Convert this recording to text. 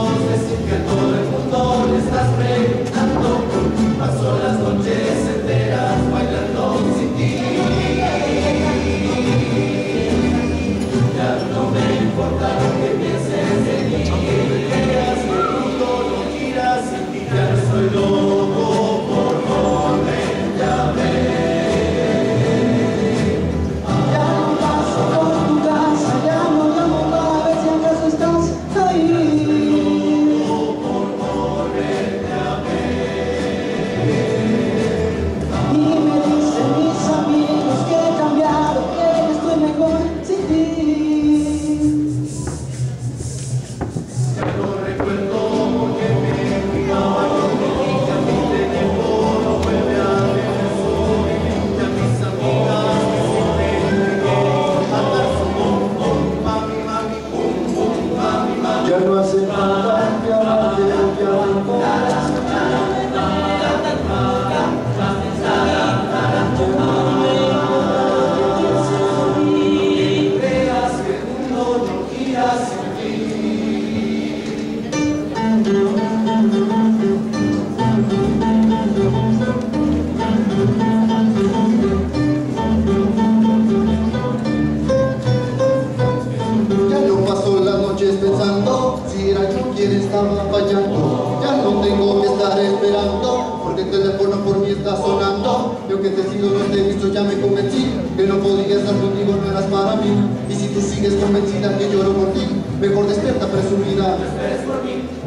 Estaba fallando, ya no tengo que estar esperando, porque el teléfono por mí está sonando. Yo que te sigo, no te he visto, ya me convencí que no podía estar contigo, no eras para mí. Y si tú sigues convencida que lloro por ti, mejor despierta presumida. No esperes por mí.